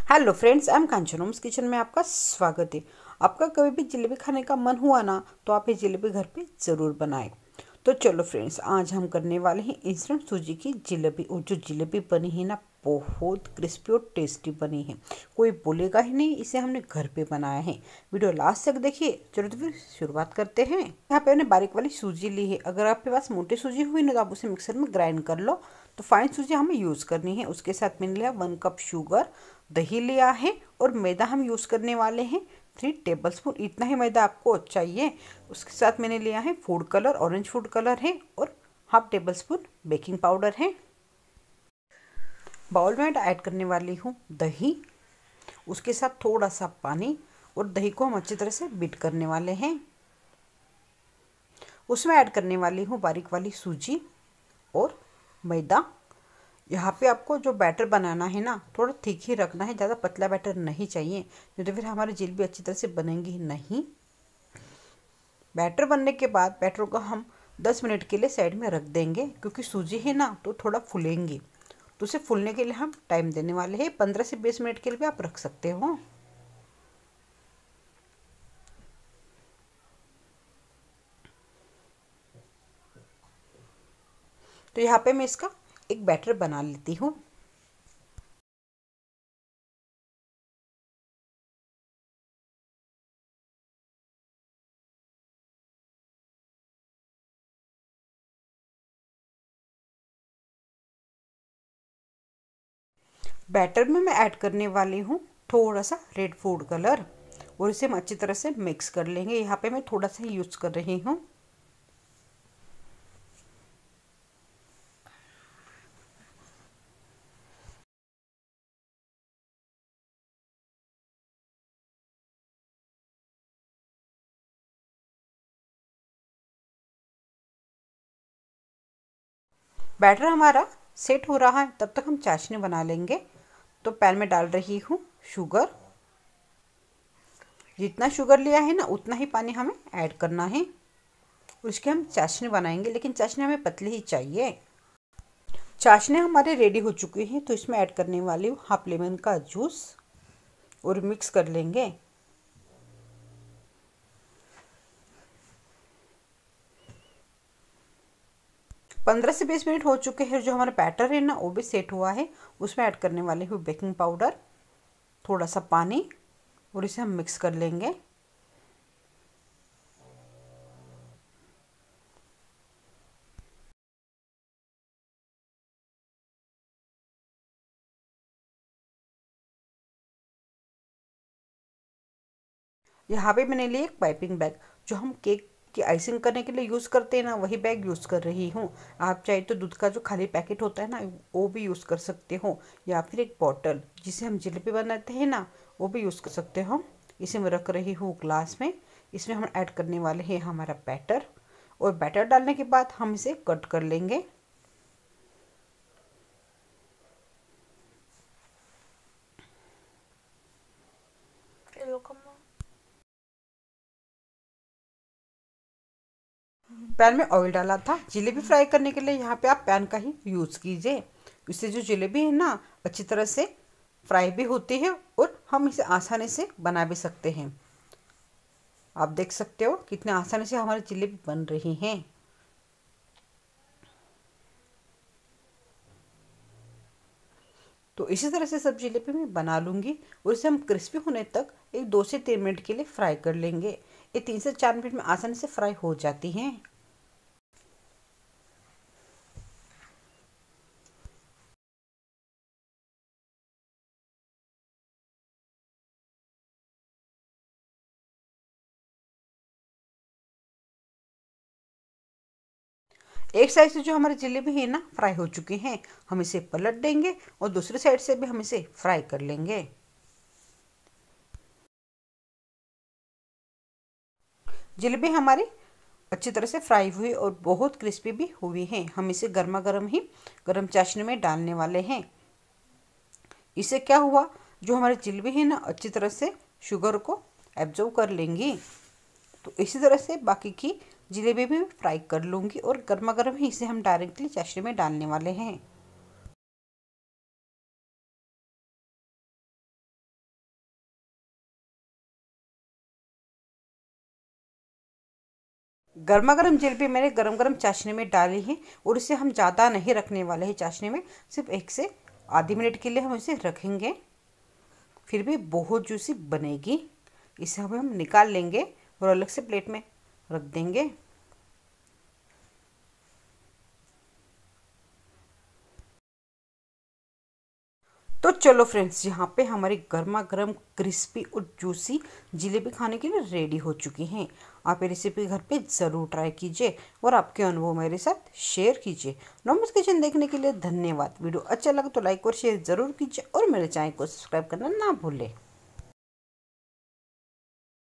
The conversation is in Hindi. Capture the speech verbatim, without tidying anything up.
Hello friends, I am Kanchan homes kitchen में आपका स्वागत है। आपका कभी भी जलेबी खाने का मन हुआ ना, तो आप ये जलेबी घर पे ज़रूर बनाएं। तो चलो फ्रेंड्स, आज हम करने वाले हैं इंस्टेंट सूजी की जलेबी। और जो जलेबी बनी है ना, बहुत क्रिस्पी और टेस्टी बनी है। कोई बोलेगा ही नहीं इसे हमने घर पे बनाया है। वीडियो लास्ट तक देखिए। चलो तो फिर शुरुआत करते हैं। यहाँ पे हमने बारीक वाली सूजी ली है। अगर आपके पास मोटी सूजी हुई ना, तो आप उसे मिक्सर में ग्राइंड कर लो। तो फाइन सूजी हमें यूज़ करनी है। उसके साथ मैंने लिया वन कप शुगर, दही लिया है, और मैदा हम यूज़ करने वाले हैं थ्री टेबलस्पून। इतना ही मैदा आपको चाहिए। उसके साथ मैंने लिया है food colour, orange food colour है, और half tablespoon baking powder है। बाउल में ऐड करने वाली हूँ दही, उसके साथ थोड़ा सा पानी, और दही को हम अच्छी तरह से बीट करने वाले हैं। उसमें ऐड करने वाली हूँ बारीक वाली सूजी और मैदा। यहाँ पे आपको जो बैटर बनाना है ना, थोड़ा थिक ही रखना है, ज़्यादा पतला बैटर नहीं चाहिए, नहीं तो फिर हमारी जलेबी अच्छी तरह से बनेंगी नहीं। बैटर बनने के बाद बैटर को हम दस मिनट के लिए साइड में रख देंगे, क्योंकि सूजी है ना तो थोड़ा फूलेंगी। तो उसे फूलने के लिए हम टाइम देने वाले हैं। पंद्रह से बीस मिनट के लिए भी आप रख सकते हो। तो यहाँ पे मैं इसका एक बैटर बना लेती हूँ। बैटर में मैं ऐड करने वाली हूँ थोड़ा सा रेड फूड कलर, और इसे हम अच्छी तरह से मिक्स कर लेंगे। यहाँ पे मैं थोड़ा सा यूज़ कर रही हूँ। बैटर हमारा सेट हो रहा है, तब तक हम चाशनी बना लेंगे। तो पैन में डाल रही हूँ शुगर। जितना शुगर लिया है ना, उतना ही पानी हमें ऐड करना है। उसके हम चाशनी बनाएंगे, लेकिन चाशनी हमें पतली ही चाहिए। चाशनी हमारे रेडी हो चुकी है, तो इसमें ऐड करने वाली हूँ हाफ लेमन का जूस, और मिक्स कर लेंगे। पंद्रह से बीस मिनट हो चुके हैं। जो हमारा बैटर है ना, वो भी सेट हुआ है। उसमें ऐड करने वाली हूँ बेकिंग पाउडर, थोड़ा सा पानी, और इसे हम मिक्स कर लेंगे। यहाँ पे मैंने लिए एक पाइपिंग बैग। जो हम केक की आइसिंग करने के लिए यूज़ करते हैं ना, वही बैग यूज़ कर रही हूँ। आप चाहे तो दूध का जो खाली पैकेट होता है ना, वो भी यूज़ कर सकते हो, या फिर एक बॉटल जिसे हम जलेबी बनाते हैं ना, वो भी यूज़ कर सकते हो। इसे मैं रख रही हूँ ग्लास में। इसमें हम ऐड करने वाले हैं हमारा बैटर, और बैटर डालने के बाद हम इसे कट कर लेंगे। पैन में ऑयल डाला था जलेबी फ्राई करने के लिए। यहाँ पे आप पैन का ही यूज़ कीजिए। इससे जो जलेबी है ना, अच्छी तरह से फ्राई भी होती है, और हम इसे आसानी से बना भी सकते हैं। आप देख सकते हो कितने आसानी से हमारी जलेबी बन रही हैं। तो इसी तरह से सब जलेबी मैं बना लूँगी, और इसे हम क्रिस्पी होने तक एक दो से तीन मिनट के लिए फ्राई कर लेंगे। ये तीन से चार मिनट में आसानी से फ्राई हो जाती हैं। एक साइड से जो हमारी जलेबी है ना, फ्राई हो चुकी हैं। हम इसे पलट देंगे, और दूसरी साइड से भी हम इसे फ्राई कर लेंगे। जलेबी हमारी अच्छी तरह से फ्राई हुई और बहुत क्रिस्पी भी हुई हैं। हम इसे गर्मा गर्म ही गर्म चाशनी में डालने वाले हैं। इससे क्या हुआ, जो हमारी जलेबी है ना, अच्छी तरह से शुगर को एब्जॉर्ब कर लेंगी। तो इसी तरह से बाकी की जलेबी भी फ्राई कर लूँगी, और गर्मा गर्म ही इसे हम डायरेक्टली चाशनी में डालने वाले हैं। गर्मा गर्म जलेबी मैंने गरम गरम चाशनी में डाली है और इसे हम ज़्यादा नहीं रखने वाले हैं चाशनी में, सिर्फ एक से आधी मिनट के लिए हम इसे रखेंगे। फिर भी बहुत जूसी बनेगी। इसे हम हम निकाल लेंगे और अलग से प्लेट में रख देंगे। तो चलो फ्रेंड्स, यहाँ पे हमारी गर्मा गर्म क्रिस्पी और जूसी जलेबी खाने के लिए रेडी हो चुकी हैं। आप ये रेसिपी घर पे ज़रूर ट्राई कीजिए और आपके अनुभव मेरे साथ शेयर कीजिए। नॉर्मल किचन देखने के लिए धन्यवाद। वीडियो अच्छा लगा तो लाइक और शेयर ज़रूर कीजिए और मेरे चैनल को सब्सक्राइब करना ना भूलें।